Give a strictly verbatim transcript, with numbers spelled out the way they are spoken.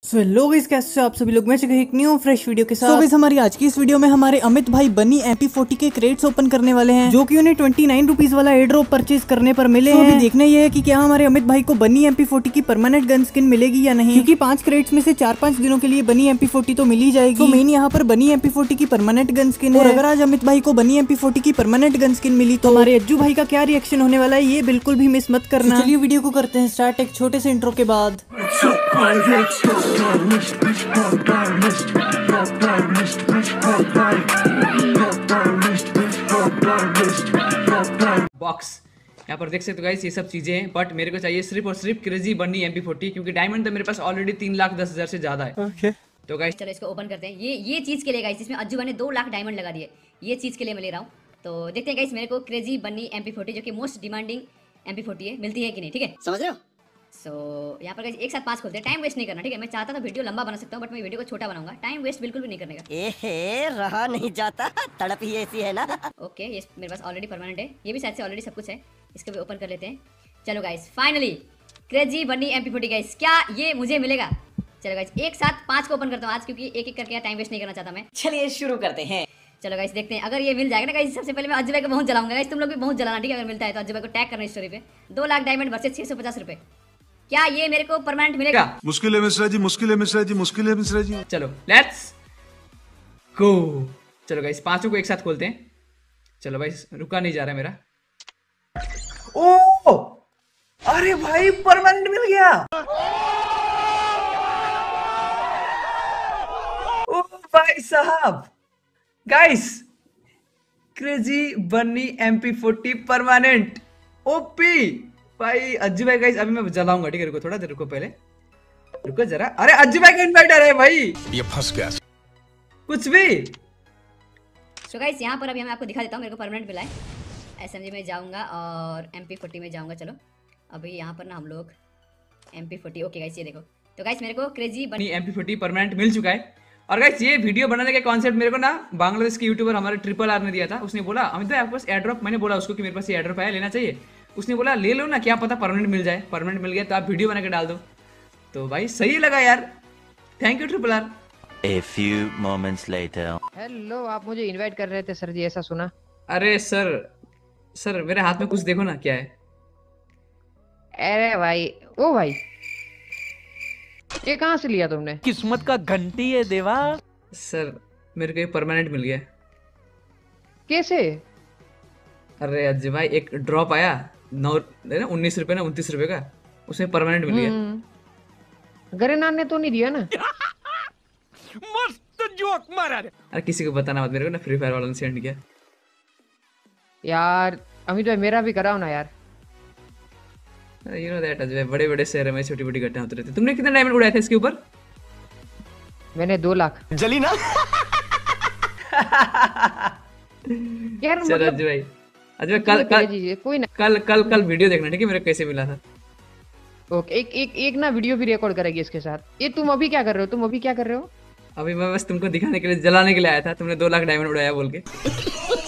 So hello guys, कैसे हो आप सभी लोग। मैं चुके एक न्यू फ्रेश वीडियो के साथ। so गाइस, हमारी आज की इस वीडियो में हमारे अमित भाई बनी एम पी फोर्टी के क्रेट्स ओपन करने वाले हैं, जो कि उन्हें ट्वेंटी नाइन रुपीज वाला एयर ड्रॉप परचेज करने पर मिले so हैं। अभी देखना ये है कि क्या हमारे अमित भाई को बनी एम पी फोर्टी की परमानेंट गन स्किन मिलेगी या नहीं, क्योंकि पांच क्रेट्स में से चार पांच दिनों के लिए बनी एम पी फोर्टी तो मिल ही जाएगी। तो मेन यहाँ पर बनी एम पी फोर्टी की परमानेंट गन स्किन है। और अगर आज अमित भाई को बनी एम पी फोर्टी की परमानेंट गन स्किन मिली तो हमारे अज्जू भाई का क्या रिएक्शन होने वाला है, ये बिल्कुल भी मिस मत करना। चलिए वीडियो को करते हैं स्टार्ट एक छोटे से इंट्रो के बाद। बॉक्स यहाँ पर देख सकते हो गाइस, ये सब चीजें हैं, बट मेरे को चाहिए सिर्फ और सिर्फ crazy bunny M P forty, क्योंकि डायमंड तो मेरे पास ऑलरेडी तीन लाख दस हजार से ज्यादा है। okay. तो गाइस चलो इसको ओपन करते हैं। ये ये चीज के लिए गाइस, इसमें अज्जू ने दो लाख डायमंड लगा दिए, ये चीज के लिए मैं ले रहा हूँ। तो देखते हैं गाइस, मेरे को crazy bunny M P forty जो कि most demanding M P forty है, मिलती है कि नहीं। ठीक है, समझ रहे हो। सो so, यहाँ पर गाइस एक साथ पांच खोलते हैं, टाइम वेस्ट नहीं करना। ठीक है, मैं चाहता था वीडियो लंबा बना सकता हूँ, बट मैं वीडियो को छोटा बनाऊंगा, टाइम वेस्ट बिल्कुल भी नहीं करने का। एहे, रहा नहीं जाता, तड़प ही ऐसी है ना। ओके, ये मेरे पास ऑलरेडी परमानेंट है, ये भी शायद से ऑलरेडी सब कुछ है, इसको भी ओपन कर लेते हैं। चलो guys, finally crazy bunny M P forty guys, क्या ये मुझे मिलेगा। चलो गाइस, एक साथ पांच को ओपन करता हूँ आज, क्योंकि एक एक करके टाइम वेस्ट नहीं करना चाहता मैं। चलिए शुरू करते हैं। चलो गाइस, देखते हैं अगर ये मिल जाएगा ना गाइस। सबसे पहले मैं अज्जू भाई को बहुत जलाऊंगा गाइस, तुम लोग भी बहुत जलाना। ठीक है, अगर मिलता है तो अज्जू भाई को टैग करना स्टोरी पे। दो लाख डायमंड वर्सेस छह सौ पचास रुपए, क्या ये मेरे को परमानेंट मिलेगा? मुश्किल है मिश्रा जी, मुश्किल है मिश्रा जी, मुश्किल है मिश्रा जी। चलो लेट्स गो। चलो गाइस, पांचों को एक साथ खोलते हैं। चलो भाई, रुका नहीं जा रहा मेरा। ओ अरे भाई, परमानेंट मिल गया। ओ भाई साहब, guys crazy bunny M P forty permanent OP भाई। अज्जू भाई गाइस, अभी मैं जलाऊंगा। ठीक है, रुको थोड़ा देर, रुको पहले, रुको जरा। अरे अज्जू भाई का इन्वाइटर है भाई, ये फंस गया कुछ भी। सो गाइस, यहाँ पर अभी मैं आपको दिखा देता हूँ, मेरे को परमानेंट मिला है। एस एम जी में जाऊंगा और एम पी फोर्टी में जाऊंगा। चलो अभी यहाँ पर ना हम लोग M P forty. Okay guys, ये देखो। तो गाइस, मेरे को crazy bunny M P forty permanent मिल चुका है। और गाइस, ये वीडियो बनाने का कॉन्सेप्ट मेरे को ना बांग्लादेश के यूट्यूबर हमारे ट्रिपल आर ने दिया था। उसने बोला अमित भाई आपके पास एयर ड्रॉप, मैंने बोला उसको कि मेरे पास ये एयर ड्रॉप है, लेना चाहिए। उसने बोला ले लो ना, क्या पता परमानेंट मिल जाए। परमानेंट मिल गया तो आप वीडियो बना के डाल दो। तो भाई सही लगा यार, thank you triple R. A few moments later. Hello, आप मुझे इनवाइट कर रहे थे सर जी, ऐसा सुना। अरे सर सर मेरे हाथ में कुछ देखो ना, क्या है। अरे भाई, ओ भाई, ये कहाँ से लिया तुमने? किस्मत का घंटी है देवा। सर मेरे को ये परमानेंट मिल गया। कैसे? अरे अज्जू भाई, एक ड्रॉप आया नौ ना उन्नीस रुपए ना उनतीस रुपए का, उसमें परमानेंट मिल गया। गरेनान ने तो नहीं दिया ना? मस्त जोक मारा। अरे किसी को बताना मत, मेरे को ना फ्री फायर वालों ने सेंड किया। यार अमित भाई, मेरा भी कराओ ना यार। यू नो दैट अजय, बड़े बड़े शहर में छोटी छोटी घटना होती रहती है। तुमने कितने डायमंड उड़ाए थे इसके ऊपर? मैंने दो लाख। जली ना। यार चल अजय भाई, अजय कल कल कोई ना, कल कल कल वीडियो देखना, ठीक है, मेरे को कैसे मिला था। ओके, एक एक एक ना वीडियो भी रिकॉर्ड करेगी इसके साथ। ये तुम अभी क्या कर रहे हो? तुम अभी क्या कर रहे हो? अभी मैं बस तुमको दिखाने के लिए, जलाने के लिए आया था। तुमने दो लाख डायमंड उड़ाया बोल के।